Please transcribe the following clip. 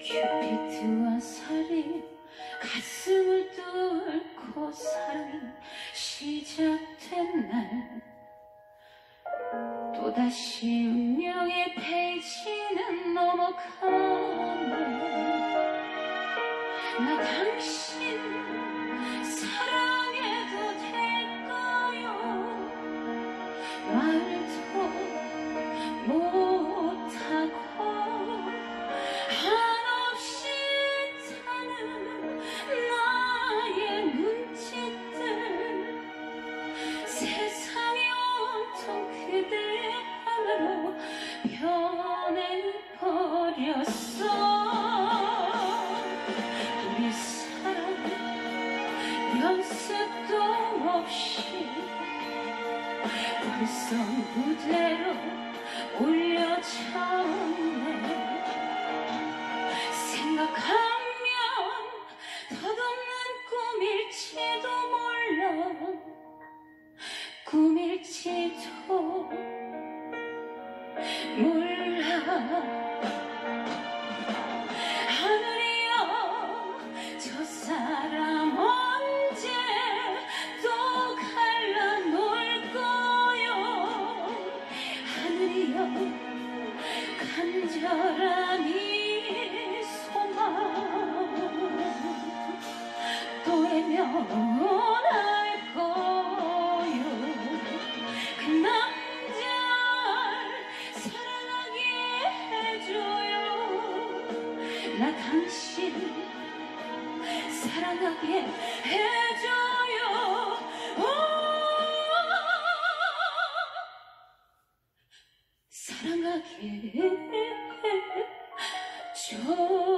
큐피드와 살인 가슴을 뚫고 사랑이 시작된 날 또다시 운명의 페이지는 넘어가네. 나 당신 사랑해도 될까요? 말도 못하고 한없이 타는 나의 눈짓들 세상이 온통 그대 하나로 변해버렸어. 우리 사랑 연습도 없이 벌써 무대로 올려졌네. 생각하면 덧없는 꿈일지도 몰라. 꿈일지도 몰라. 하늘이여 저 사람 언제 또 갈라놓을 거요. 하늘이여 간절한 이 소망 또 외면할 거요. 그 남자를 사랑하게 해줘요. 나 당신 사랑하게 해줘요. 사랑하게 해줘요.